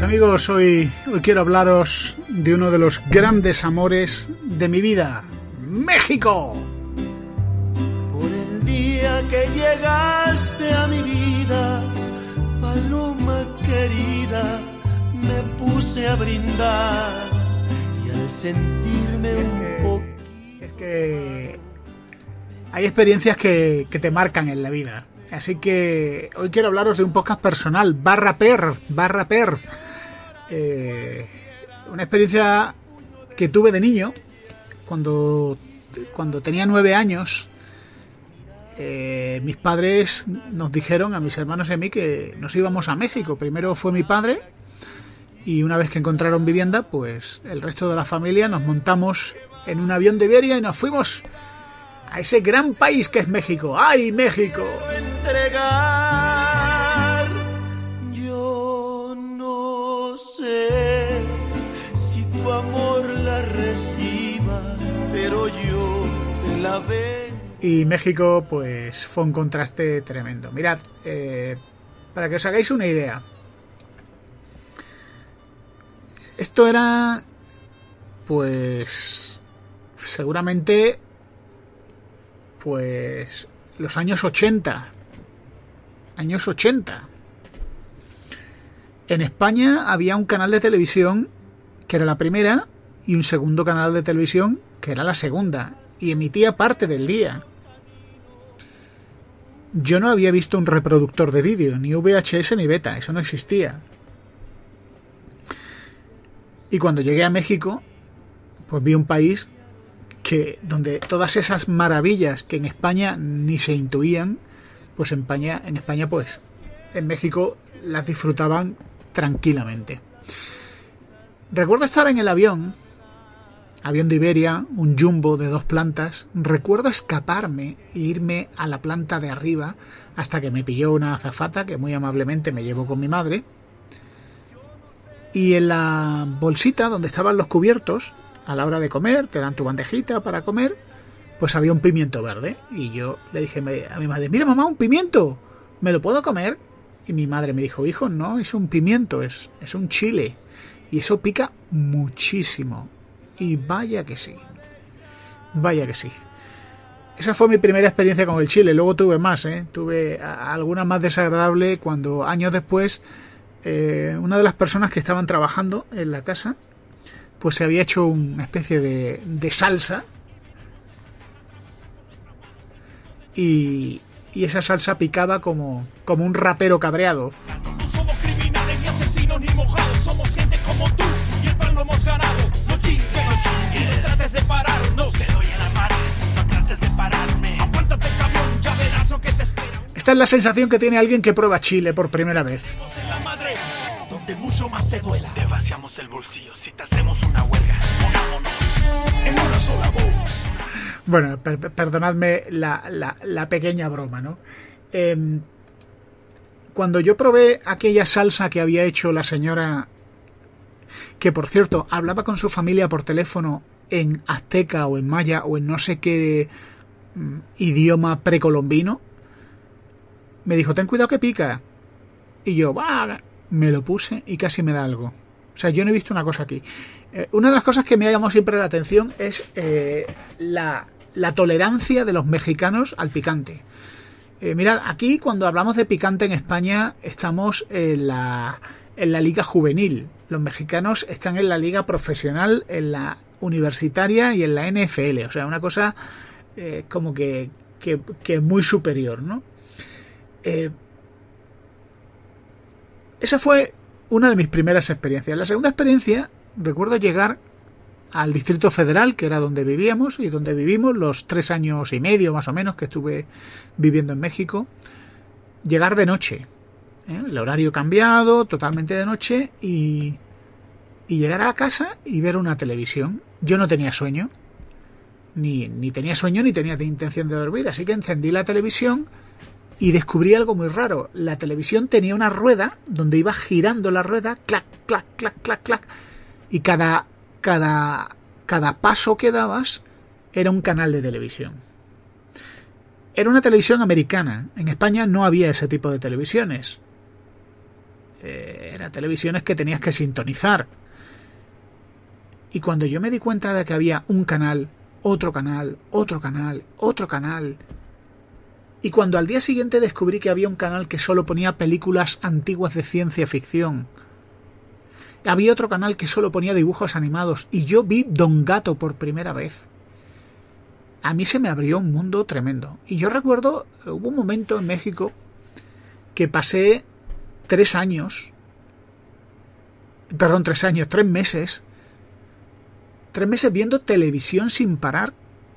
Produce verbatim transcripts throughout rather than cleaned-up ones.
Amigos, hoy, hoy quiero hablaros de uno de los grandes amores de mi vida, México. Por el día que llegaste a mi vida, paloma querida, me puse a brindar y al sentirme es un que, poquito... Es que hay experiencias que, que te marcan en la vida. Así que hoy quiero hablaros de un podcast personal, barra per, barra per. Eh, una experiencia que tuve de niño, cuando, cuando tenía nueve años. Eh, mis padres nos dijeron, a mis hermanos y a mí, que nos íbamos a México. Primero fue mi padre, y una vez que encontraron vivienda, pues el resto de la familia nos montamos en un avión de Iberia y nos fuimos a ese gran país que es México. ¡Ay, México! Entregar, yo no sé si tu amor la reciba, pero yo te la vengo. Y México, pues, fue un contraste tremendo. Mirad, eh, para que os hagáis una idea, esto era, pues, seguramente, pues, los años ochenta. Años ochenta. En España había un canal de televisión que era la primera y un segundo canal de televisión que era la segunda, y emitía parte del día. Yo no había visto un reproductor de vídeo, ni V H S ni beta, eso no existía. Y cuando llegué a México, pues vi un país que donde todas esas maravillas que en España ni se intuían, pues en España, en España pues en México las disfrutaban tranquilamente. Recuerdo estar en el avión, avión de Iberia, un jumbo de dos plantas. Recuerdo escaparme e irme a la planta de arriba hasta que me pilló una azafata que muy amablemente me llevó con mi madre. Y en la bolsita donde estaban los cubiertos, a la hora de comer, te dan tu bandejita para comer, pues había un pimiento verde. Y yo le dije a mi madre, mira mamá, un pimiento, ¿me lo puedo comer? Y mi madre me dijo, hijo, no es un pimiento, es, es un chile. Y eso pica muchísimo. Y vaya que sí. Vaya que sí. Esa fue mi primera experiencia con el chile. Luego tuve más, ¿eh? Tuve alguna más desagradable cuando años después eh, una de las personas que estaban trabajando en la casa pues se había hecho una especie de, de salsa y, y esa salsa picaba como, como un rapero cabreado. No somos criminales ni asesinos ni mojados, somos gente como tú y el pan lo hemos ganado. No chingues y no trates de pararnos. Te doy en la pared, no trates de pararme. Aguántate el camión, ya verás lo que te espera. Esta es la sensación que tiene alguien que prueba chile por primera vez. En la madre, donde mucho más te duela. Te vaciamos el bolsillo si te hacemos una huelga. Ponámonos en una sola voz. Bueno, per perdonadme la, la, la pequeña broma, ¿no? Eh, cuando yo probé aquella salsa que había hecho la señora, que por cierto hablaba con su familia por teléfono en azteca o en maya o en no sé qué mm, idioma precolombino, me dijo, ten cuidado que pica. Y yo, bah, me lo puse y casi me da algo. O sea, yo no he visto una cosa aquí. Eh, una de las cosas que me ha llamado siempre la atención es eh, la, la tolerancia de los mexicanos al picante. Eh, mirad, aquí cuando hablamos de picante en España estamos en la, en la liga juvenil. Los mexicanos están en la liga profesional, en la universitaria y en la N F L. O sea, una cosa eh, como que, que, que muy superior, ¿no? Eh, esa fue una de mis primeras experiencias. La segunda experiencia, recuerdo llegar al Distrito Federal, que era donde vivíamos y donde vivimos los tres años y medio más o menos que estuve viviendo en México. Llegar de noche, ¿eh? El horario cambiado, totalmente de noche, y, y llegar a casa y ver una televisión. Yo no tenía sueño, ni, ni tenía sueño ni tenía intención de dormir, así que encendí la televisión y descubrí algo muy raro. La televisión tenía una rueda donde iba girando la rueda, clac, clac, clac, clac, clac, y cada, cada, cada paso que dabas era un canal de televisión. Era una televisión americana. En España no había ese tipo de televisiones. Eh, eran televisiones que tenías que sintonizar. Y cuando yo me di cuenta de que había un canal, otro canal, otro canal, otro canal, y cuando al día siguiente descubrí que había un canal que solo ponía películas antiguas de ciencia ficción, había otro canal que solo ponía dibujos animados, y yo vi Don Gato por primera vez, a mí se me abrió un mundo tremendo. Y yo recuerdo, hubo un momento en México que pasé tres años, perdón, tres años, tres meses, tres meses viendo televisión sin parar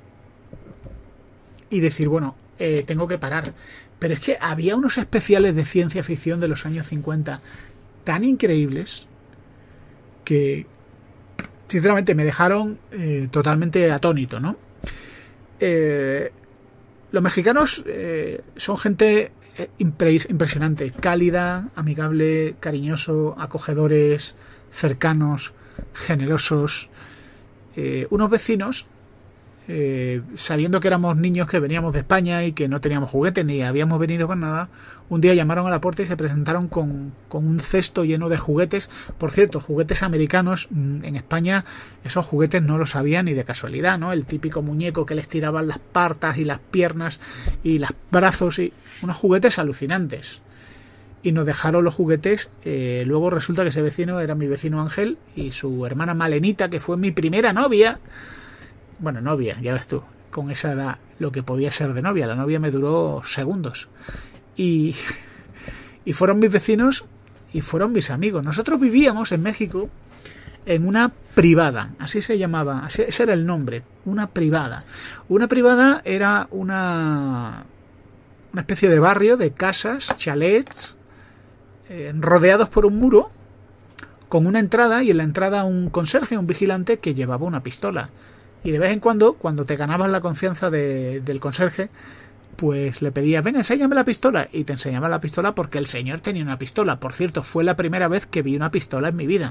y decir, bueno, eh, tengo que parar. Pero es que había unos especiales de ciencia ficción de los años cincuenta tan increíbles que, sinceramente, me dejaron eh, totalmente atónito, ¿no? Eh, los mexicanos eh, son gente impre- impresionante, cálida, amigable, cariñoso, acogedores, cercanos, generosos. Eh, unos vecinos, eh, sabiendo que éramos niños que veníamos de España y que no teníamos juguetes ni habíamos venido con nada, un día llamaron a la puerta y se presentaron con, con un cesto lleno de juguetes. Por cierto, juguetes americanos. En España esos juguetes no los había ni de casualidad, ¿no? El típico muñeco que les tiraban las patas y las piernas y los brazos, y unos juguetes alucinantes. Y nos dejaron los juguetes. Eh, luego resulta que ese vecino era mi vecino Ángel y su hermana Malenita, que fue mi primera novia. Bueno, novia, ya ves tú, con esa edad lo que podía ser de novia. La novia me duró segundos. Y, y fueron mis vecinos y fueron mis amigos. Nosotros vivíamos en México en una privada, así se llamaba, así, ese era el nombre, una privada. Una privada era una, una especie de barrio de casas, chalets, eh, rodeados por un muro, con una entrada, y en la entrada un conserje, un vigilante que llevaba una pistola. Y de vez en cuando, cuando te ganabas la confianza de, del conserje, pues le pedías, ven, enséñame la pistola, y te enseñaba la pistola porque el señor tenía una pistola. Por cierto, fue la primera vez que vi una pistola en mi vida.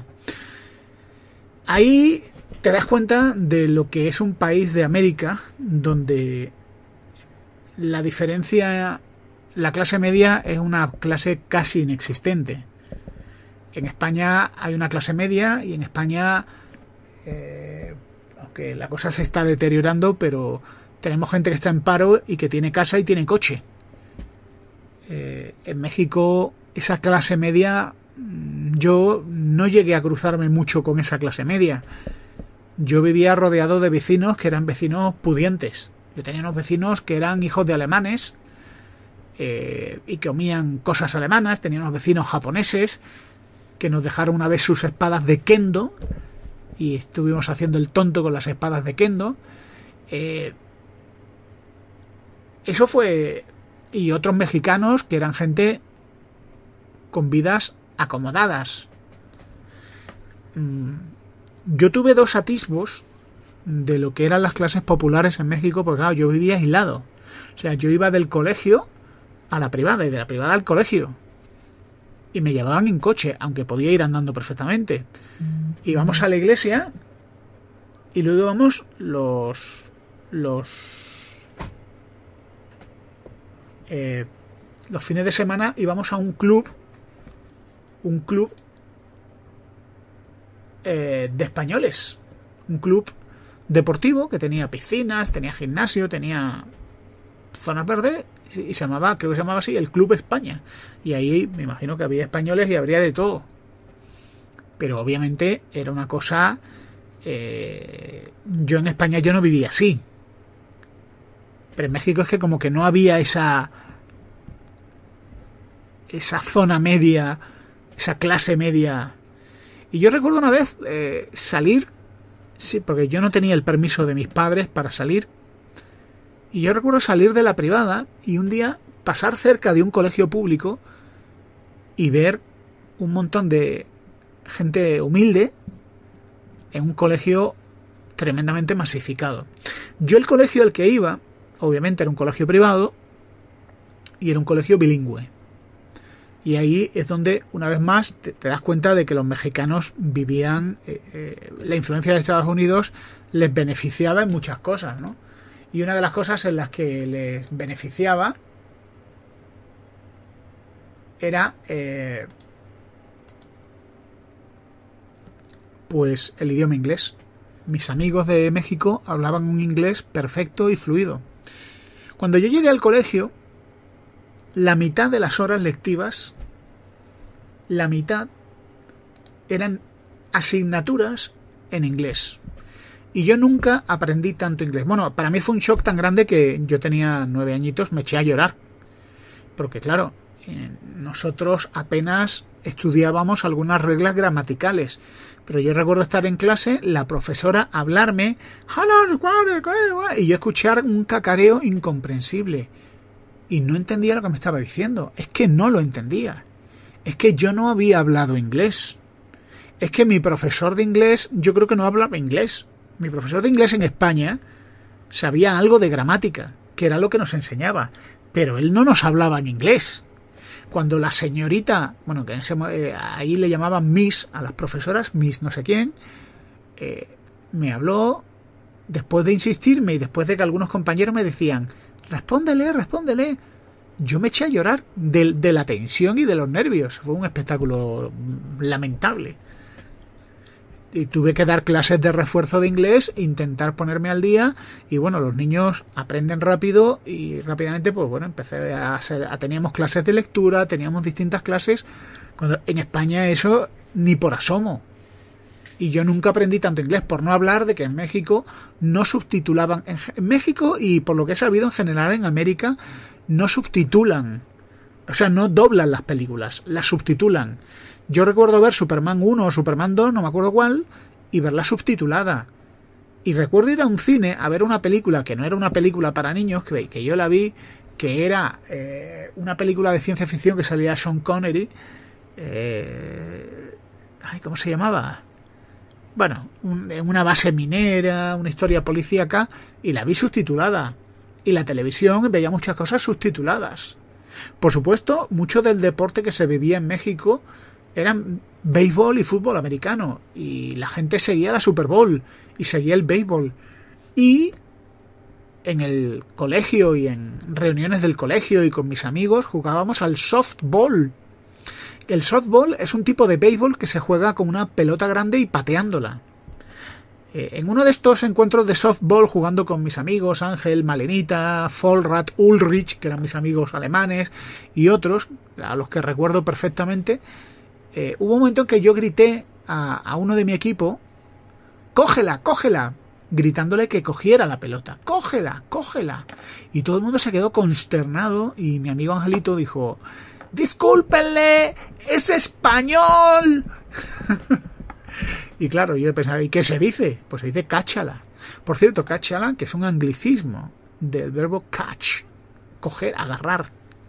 Ahí te das cuenta de lo que es un país de América donde la diferencia, la clase media es una clase casi inexistente. En España hay una clase media y en España, eh, aunque la cosa se está deteriorando, pero tenemos gente que está en paro y que tiene casa y tiene coche. Eh, en México, esa clase media, yo no llegué a cruzarme mucho con esa clase media. Yo vivía rodeado de vecinos que eran vecinos pudientes. Yo tenía unos vecinos que eran hijos de alemanes eh, y que comían cosas alemanas. Tenía unos vecinos japoneses que nos dejaron una vez sus espadas de kendo y estuvimos haciendo el tonto con las espadas de kendo. Eh, Eso fue... Y otros mexicanos que eran gente con vidas acomodadas. Yo tuve dos atisbos de lo que eran las clases populares en México, porque claro, yo vivía aislado. O sea, yo iba del colegio a la privada y de la privada al colegio. Y me llevaban en coche, aunque podía ir andando perfectamente. Íbamos a la iglesia y luego íbamos los... los Eh, los fines de semana íbamos a un club un club eh, de españoles, un club deportivo que tenía piscinas, tenía gimnasio, tenía zonas verdes y se llamaba, creo que se llamaba así, el Club España, y ahí me imagino que había españoles y habría de todo, pero obviamente era una cosa eh, yo en España yo no vivía así. Pero en México es que como que no había esa esa zona media, esa clase media. Y yo recuerdo una vez eh, salir, sí, porque yo no tenía el permiso de mis padres para salir. Y yo recuerdo salir de la privada y un día pasar cerca de un colegio público y ver un montón de gente humilde en un colegio tremendamente masificado. Yo el colegio al que iba, obviamente era un colegio privado y era un colegio bilingüe. Y ahí es donde, una vez más, te, te das cuenta de que los mexicanos vivían... Eh, eh, la influencia de Estados Unidos les beneficiaba en muchas cosas, ¿no? Y una de las cosas en las que les beneficiaba era... Eh, pues el idioma inglés. Mis amigos de México hablaban un inglés perfecto y fluido. Cuando yo llegué al colegio, la mitad de las horas lectivas, la mitad eran asignaturas en inglés. Y yo nunca aprendí tanto inglés. Bueno, para mí fue un shock tan grande que yo tenía nueve añitos, me eché a llorar. Porque claro, eh, nosotros apenas estudiábamos algunas reglas gramaticales. Pero yo recuerdo estar en clase, la profesora hablarme, y yo escuchar un cacareo incomprensible. Y no entendía lo que me estaba diciendo. Es que no lo entendía. Es que yo no había hablado inglés. Es que mi profesor de inglés, yo creo que no hablaba inglés. Mi profesor de inglés en España sabía algo de gramática, que era lo que nos enseñaba, pero él no nos hablaba en inglés. Cuando la señorita, bueno, que en ese, eh, ahí le llamaban Miss a las profesoras, Miss no sé quién, eh, me habló después de insistirme y después de que algunos compañeros me decían, respóndele, respóndele. Yo me eché a llorar de, de la tensión y de los nervios. Fue un espectáculo lamentable. Y tuve que dar clases de refuerzo de inglés, intentar ponerme al día, y bueno, los niños aprenden rápido y rápidamente, pues bueno, empecé a hacer, a, teníamos clases de lectura, teníamos distintas clases, cuando en España eso ni por asomo. Y yo nunca aprendí tanto inglés, por no hablar de que en México no subtitulaban, en, en México y por lo que he sabido en general en América, no subtitulan, o sea, no doblan las películas, las subtitulan. Yo recuerdo ver Superman uno o Superman dos, no me acuerdo cuál, y verla subtitulada. Y recuerdo ir a un cine a ver una película que no era una película para niños, que, que yo la vi, que era eh, una película de ciencia ficción que salía Sean Connery. Eh, ay, ¿cómo se llamaba? Bueno, un, una base minera, una historia policíaca, y la vi subtitulada. Y la televisión veía muchas cosas subtituladas. Por supuesto, mucho del deporte que se vivía en México eran béisbol y fútbol americano, y la gente seguía la Super Bowl y seguía el béisbol. Y en el colegio y en reuniones del colegio y con mis amigos jugábamos al softball. El softball es un tipo de béisbol que se juega con una pelota grande y pateándola. Eh, en uno de estos encuentros de softball, jugando con mis amigos Ángel, Malenita, Folrat, Ulrich, que eran mis amigos alemanes, y otros, a los que recuerdo perfectamente, Eh, hubo un momento en que yo grité a, a uno de mi equipo, ¡cógela, cógela! Gritándole que cogiera la pelota, ¡cógela, cógela! Y todo el mundo se quedó consternado y mi amigo Angelito dijo, ¡discúlpenle, es español! Y claro, yo pensaba, ¿y qué se dice? Pues se dice cáchala. Por cierto, cáchala, que es un anglicismo del verbo catch, coger, agarrar.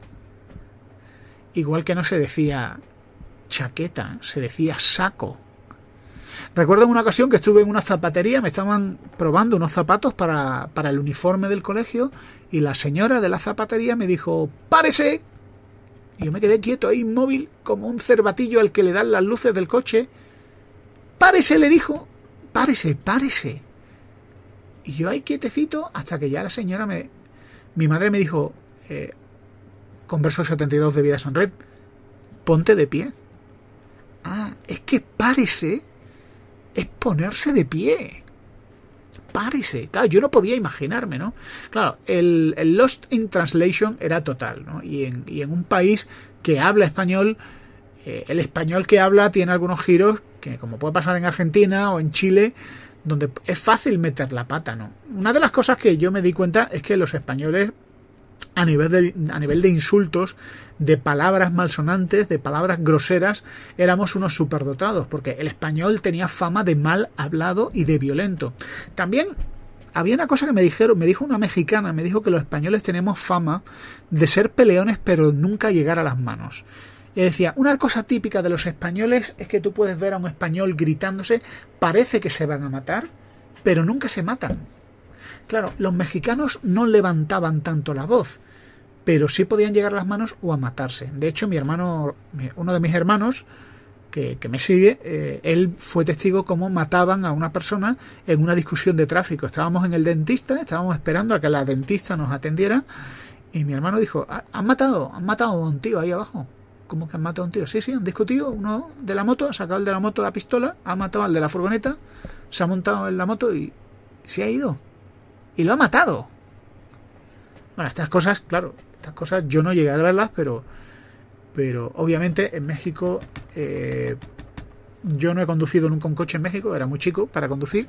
Igual que no se decía chaqueta, se decía saco. Recuerdo en una ocasión que estuve en una zapatería, me estaban probando unos zapatos para, para el uniforme del colegio, y la señora de la zapatería me dijo, ¡párese! Y yo me quedé quieto ahí, inmóvil, como un cervatillo al que le dan las luces del coche. ¡Párese! Le dijo, ¡párese, párese! Y yo ahí quietecito, hasta que ya la señora me... Mi madre me dijo, eh, Converso setenta y dos de Vida Sonred, ponte de pie. Ah, es que párese es ponerse de pie. Párese. Claro, yo no podía imaginarme, ¿no? Claro, el, el Lost in Translation era total, ¿no? Y en, y en un país que habla español, eh, el español que habla tiene algunos giros que, como puede pasar en Argentina o en Chile, donde es fácil meter la pata, ¿no? Una de las cosas que yo me di cuenta es que los españoles, a nivel de, a nivel de insultos, de palabras malsonantes, de palabras groseras, éramos unos superdotados, porque el español tenía fama de mal hablado y de violento. También había una cosa que me dijeron, me dijo una mexicana, me dijo que los españoles tenemos fama de ser peleones pero nunca llegar a las manos. Y decía, una cosa típica de los españoles es que tú puedes ver a un español gritándose, parece que se van a matar, pero nunca se matan. Claro, los mexicanos no levantaban tanto la voz, pero sí podían llegar a las manos o a matarse. De hecho, mi hermano, uno de mis hermanos, que, que me sigue, eh, él fue testigo cómo mataban a una persona en una discusión de tráfico. Estábamos en el dentista, estábamos esperando a que la dentista nos atendiera, y mi hermano dijo, han matado, han matado a un tío ahí abajo. ¿Cómo que han matado a un tío? Sí, sí, han discutido. Uno de la moto, ha sacado el de la moto la pistola, ha matado al de la furgoneta, se ha montado en la moto y se ha ido. Y lo ha matado. Bueno, estas cosas, claro, estas cosas yo no llegué a verlas, pero pero obviamente en México eh, yo no he conducido nunca un coche en México, era muy chico para conducir.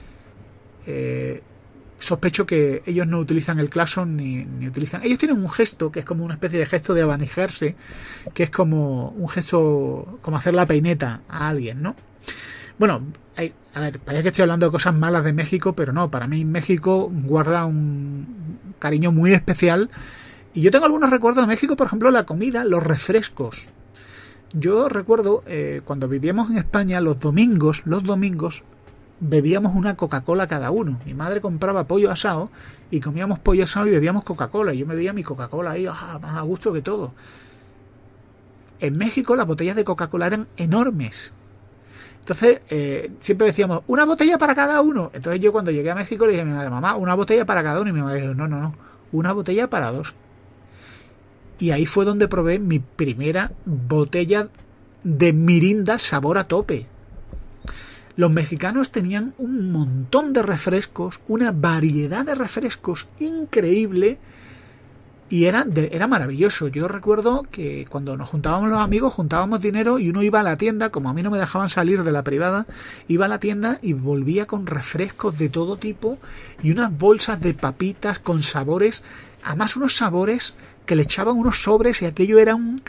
Eh, sospecho que ellos no utilizan el claxon ni, ni utilizan... Ellos tienen un gesto que es como una especie de gesto de abanijarse, que es como un gesto, como hacer la peineta a alguien, ¿no? Bueno, hay, a ver, parece que estoy hablando de cosas malas de México, pero no, para mí México guarda un cariño muy especial. Y yo tengo algunos recuerdos de México, por ejemplo, la comida, los refrescos. Yo recuerdo, eh, cuando vivíamos en España, los domingos, los domingos, bebíamos una Coca-Cola cada uno. Mi madre compraba pollo asado y comíamos pollo asado y bebíamos Coca-Cola. Y yo me bebía mi Coca-Cola ahí, ah, más a gusto que todo. En México las botellas de Coca-Cola eran enormes. Entonces, eh, siempre decíamos, una botella para cada uno. Entonces yo cuando llegué a México le dije a mi madre, mamá, una botella para cada uno. Y mi madre dijo, no, no, no, una botella para dos. Y ahí fue donde probé mi primera botella de Mirinda sabor a tope. Los mexicanos tenían un montón de refrescos, una variedad de refrescos increíble. Y era, de, era maravilloso. Yo recuerdo que cuando nos juntábamos los amigos, juntábamos dinero y uno iba a la tienda, como a mí no me dejaban salir de la privada, iba a la tienda y volvía con refrescos de todo tipo y unas bolsas de papitas con sabores, además unos sabores que le echaban unos sobres y aquello era un...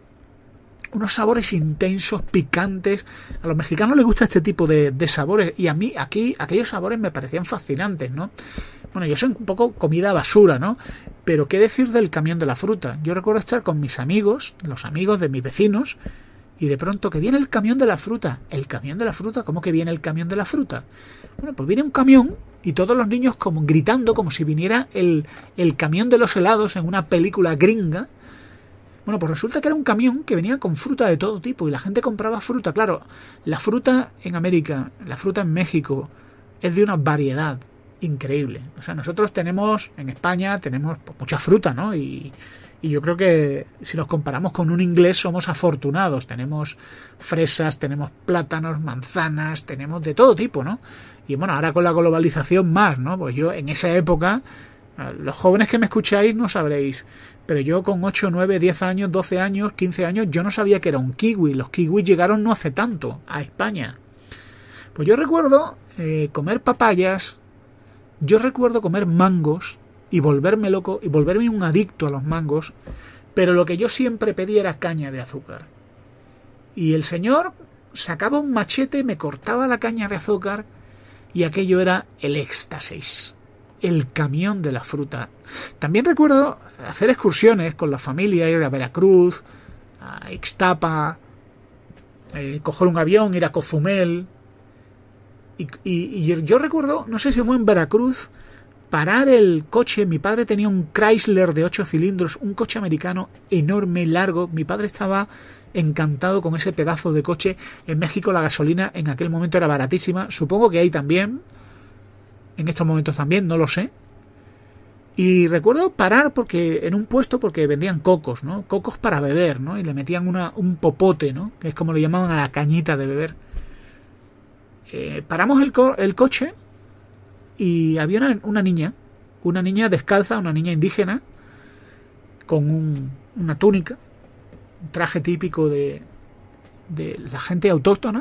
unos sabores intensos, picantes. A los mexicanos les gusta este tipo de, de sabores y a mí aquí aquellos sabores me parecían fascinantes, ¿no? Bueno, yo soy un poco comida basura, ¿no? Pero qué decir del camión de la fruta. Yo recuerdo estar con mis amigos, los amigos de mis vecinos, y de pronto que viene el camión de la fruta. ¿El camión de la fruta? ¿Cómo que viene el camión de la fruta? Bueno, pues viene un camión y todos los niños como gritando como si viniera el, el camión de los helados en una película gringa. Bueno, pues resulta que era un camión que venía con fruta de todo tipo y la gente compraba fruta. Claro, la fruta en América, la fruta en México es de una variedad increíble. O sea, nosotros tenemos, en España, tenemos pues, mucha fruta, ¿no? Y, y yo creo que si nos comparamos con un inglés somos afortunados. Tenemos fresas, tenemos plátanos, manzanas, tenemos de todo tipo, ¿no? Y bueno, ahora con la globalización más, ¿no? Pues yo en esa época, los jóvenes que me escucháis no sabréis, pero yo con ocho, nueve, diez años, doce años, quince años, yo no sabía que era un kiwi. Los kiwis llegaron no hace tanto a España. Pues yo recuerdo eh, comer papayas, yo recuerdo comer mangos y volverme loco y volverme un adicto a los mangos, pero lo que yo siempre pedía era caña de azúcar. Y el señor sacaba un machete, me cortaba la caña de azúcar y aquello era el éxtasis, el camión de la fruta. También recuerdo hacer excursiones con la familia, ir a Veracruz, a Ixtapa, eh, coger un avión, ir a Cozumel. Y, y, y yo recuerdo, no sé si fue en Veracruz, parar el coche. Mi padre tenía un Chrysler de ocho cilindros, un coche americano enorme, largo. Mi padre estaba encantado con ese pedazo de coche. En México la gasolina en aquel momento era baratísima. Supongo que ahí también, en estos momentos también, no lo sé. Y recuerdo parar porque en un puesto porque vendían cocos, ¿no? Cocos para beber, ¿no? Y le metían una, un popote, ¿no? Que es como le llamaban a la cañita de beber. Eh, paramos el, co el coche y había una, una niña, una niña descalza, una niña indígena, con un, una túnica, un traje típico de, de la gente autóctona,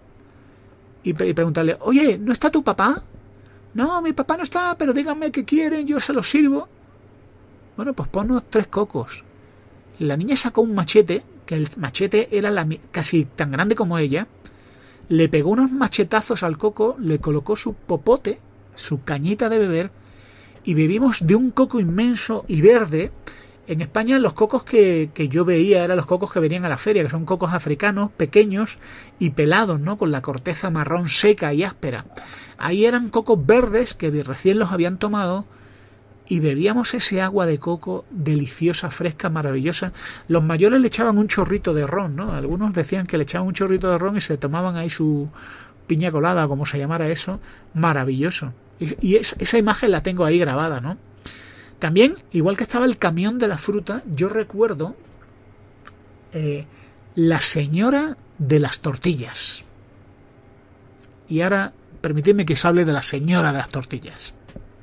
y, pre y preguntarle, oye, ¿no está tu papá? No, mi papá no está, pero díganme qué quieren, yo se los sirvo. Bueno, pues ponnos tres cocos. La niña sacó un machete, que el machete era la, casi tan grande como ella. Le pegó unos machetazos al coco, le colocó su popote, su cañita de beber, y bebimos de un coco inmenso y verde. En España los cocos que, que yo veía eran los cocos que venían a la feria, que son cocos africanos, pequeños y pelados, ¿no? Con la corteza marrón seca y áspera. Ahí eran cocos verdes que recién los habían tomado y bebíamos ese agua de coco deliciosa, fresca, maravillosa. Los mayores le echaban un chorrito de ron, ¿no? Algunos decían que le echaban un chorrito de ron y se tomaban ahí su piña colada, como se llamara eso, maravilloso. Y, y es, esa imagen la tengo ahí grabada, ¿no? También, igual que estaba el camión de la fruta, yo recuerdo eh, La señora de las tortillas. Y ahora permitidme que os hable de la señora de las tortillas.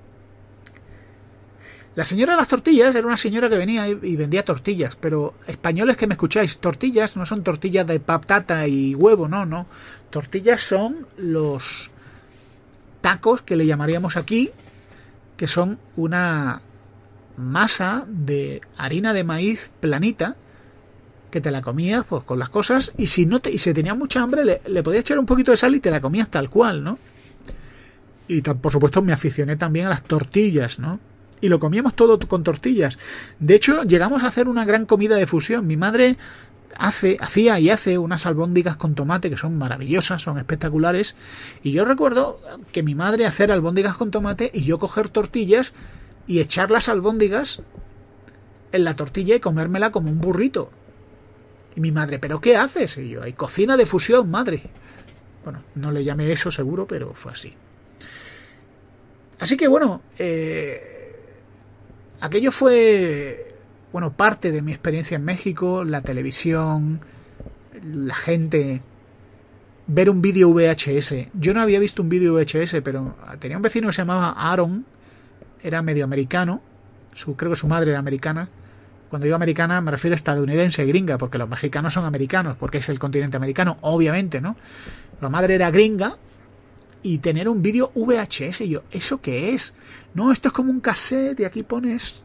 La señora de las tortillas era una señora que venía y, y vendía tortillas, pero españoles que me escucháis, tortillas no son tortillas de patata y huevo, no, no. Tortillas son los tacos que le llamaríamos aquí, que son una masa de harina de maíz planita, que te la comías pues con las cosas, y si no te, y si tenías mucha hambre le, le podías echar un poquito de sal y te la comías tal cual, ¿no? Y por supuesto me aficioné también a las tortillas, ¿no? Y lo comíamos todo con tortillas. De hecho, llegamos a hacer una gran comida de fusión. Mi madre hace, hacía y hace unas albóndigas con tomate que son maravillosas, son espectaculares. Y yo recuerdo que mi madre hacer albóndigas con tomate y yo coger tortillas y echar las albóndigas en la tortilla y comérmela como un burrito. Y mi madre, ¿pero qué haces? Y yo, hay cocina de fusión, madre. Bueno, no le llamé eso seguro, pero fue así. Así que bueno, eh... aquello fue, bueno, parte de mi experiencia en México, la televisión, la gente, ver un vídeo V H S. Yo no había visto un vídeo V H S, pero tenía un vecino que se llamaba Aaron, era medio americano, su, creo que su madre era americana. Cuando digo americana me refiero a estadounidense, gringa, porque los mexicanos son americanos, porque es el continente americano, obviamente, ¿no? La madre era gringa. Y tener un vídeo V H S, y yo, ¿eso qué es? No, esto es como un cassette y aquí pones...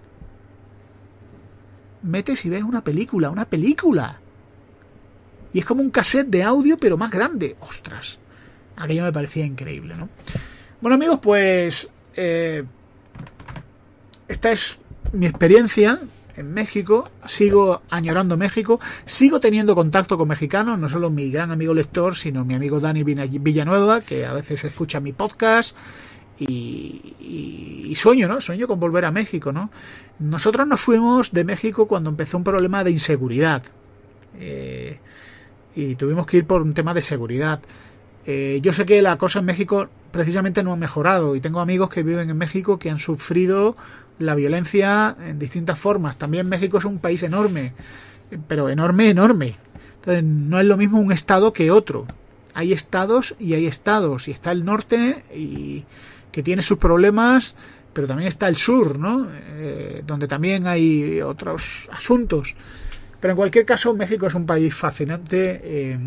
metes y ves una película, una película. Y es como un cassette de audio, pero más grande. ¡Ostras! Aquello me parecía increíble, ¿no? Bueno, amigos, pues... Eh, esta es mi experiencia en México. Sigo añorando México. Sigo teniendo contacto con mexicanos, no solo mi gran amigo lector, sino mi amigo Dani Villanueva, que a veces escucha mi podcast. Y, y, y sueño, ¿no? Sueño con volver a México, ¿no? Nosotros nos fuimos de México cuando empezó un problema de inseguridad. Eh, y tuvimos que ir por un tema de seguridad. Eh, yo sé que la cosa en México precisamente no ha mejorado. Y tengo amigos que viven en México que han sufrido la violencia en distintas formas. También México es un país enorme, pero enorme, enorme. Entonces no es lo mismo un estado que otro. Hay estados y hay estados. Y está el norte, y que tiene sus problemas, pero también está el sur, ¿no? Eh, donde también hay otros asuntos. Pero en cualquier caso, México es un país fascinante. Eh,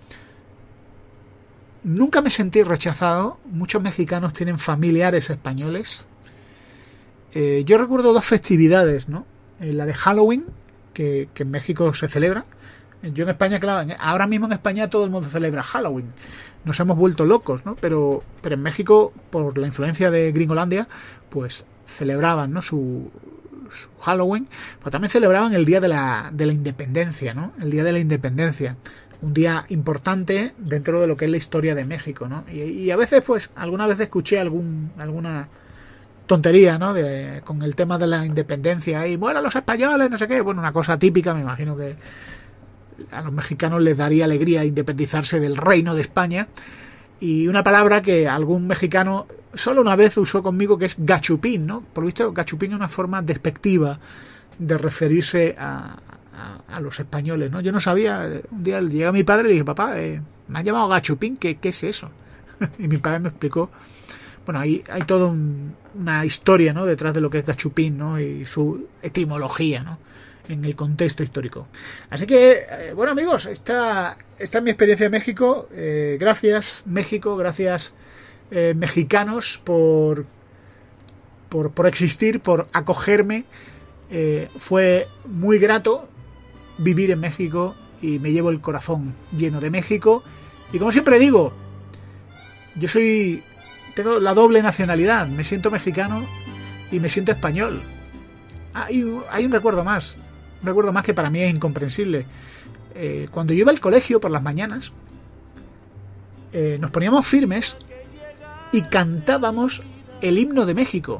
nunca me sentí rechazado. Muchos mexicanos tienen familiares españoles. Eh, yo recuerdo dos festividades, ¿no? Eh, la de Halloween, que, que en México se celebra. Yo en España, claro, ahora mismo en España todo el mundo celebra Halloween. Nos hemos vuelto locos, ¿no? Pero, pero en México, por la influencia de Gringolandia, pues celebraban, ¿no? Su, su Halloween. Pero también celebraban el día de la, de la independencia, ¿no? El día de la independencia. Un día importante dentro de lo que es la historia de México, ¿no? Y, y a veces, pues, alguna vez escuché algún, alguna... tontería, ¿no? De, con el tema de la independencia y mueran los españoles, no sé qué. Bueno, una cosa típica, me imagino que a los mexicanos les daría alegría independizarse del reino de España. Y una palabra que algún mexicano solo una vez usó conmigo, que es gachupín, ¿no? Por lo visto, gachupín es una forma despectiva de referirse a, a, a los españoles, ¿no? Yo no sabía. Un día llega mi padre y le dije, papá, eh, me han llamado gachupín, ¿qué, qué es eso? Y mi padre me explicó. Bueno, hay, hay toda un, una historia, ¿no? Detrás de lo que es gachupín, ¿no? Y su etimología, ¿no? En el contexto histórico. Así que, eh, bueno, amigos, esta, esta es mi experiencia en México. Eh, gracias, México, gracias, eh, mexicanos, por, por, por existir, por acogerme. Eh, fue muy grato vivir en México y me llevo el corazón lleno de México. Y como siempre digo, yo soy... tengo la doble nacionalidad, me siento mexicano y me siento español. Hay, hay un recuerdo más, un recuerdo más que para mí es incomprensible. Eh, cuando yo iba al colegio por las mañanas, eh, nos poníamos firmes y cantábamos el himno de México.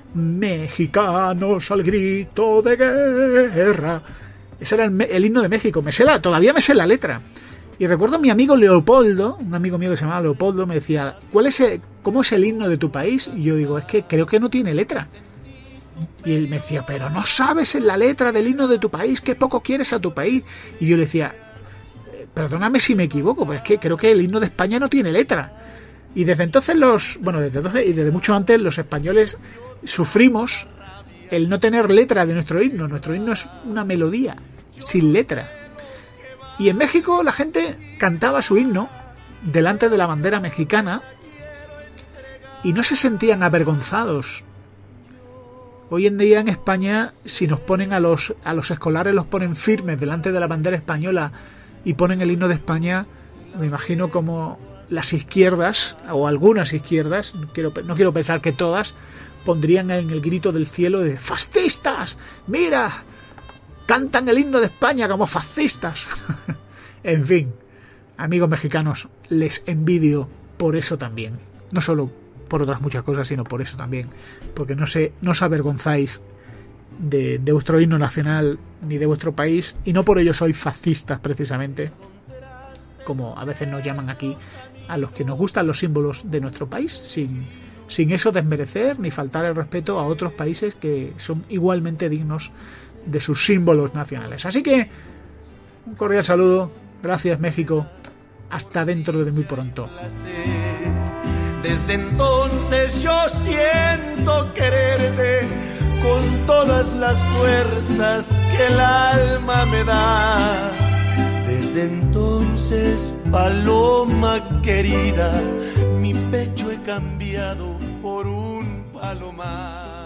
Mexicanos al grito de guerra. Ese era el, el himno de México. Me sé la, todavía me sé la letra. Y recuerdo a mi amigo Leopoldo, un amigo mío que se llamaba Leopoldo, me decía, ¿cuál es el, ¿cómo es el himno de tu país? Y yo digo, es que creo que no tiene letra. Y él me decía, pero no sabes en la letra del himno de tu país, que poco quieres a tu país. Y yo le decía, perdóname si me equivoco, pero es que creo que el himno de España no tiene letra. Y desde entonces los, bueno, desde entonces y desde mucho antes los españoles sufrimos el no tener letra de nuestro himno. Nuestro himno es una melodía sin letra. Y en México la gente cantaba su himno delante de la bandera mexicana y no se sentían avergonzados. Hoy en día en España, si nos ponen a los a los escolares, los ponen firmes delante de la bandera española y ponen el himno de España, me imagino como las izquierdas, o algunas izquierdas, no quiero, no quiero pensar que todas, pondrían en el grito del cielo de ¡fascistas! ¡Mira! Cantan el himno de España como fascistas. En fin, amigos mexicanos, les envidio por eso también. No solo por otras muchas cosas, sino por eso también. Porque no, sé, no os avergonzáis de, de vuestro himno nacional ni de vuestro país, y no por ello sois fascistas precisamente, como a veces nos llaman aquí a los que nos gustan los símbolos de nuestro país, sin, sin eso desmerecer ni faltar el respeto a otros países que son igualmente dignos de sus símbolos nacionales. Así que un cordial saludo, gracias México, hasta dentro de muy pronto. Desde entonces yo siento quererte con todas las fuerzas que el alma me da. Desde entonces, paloma querida, mi pecho he cambiado por un palomar.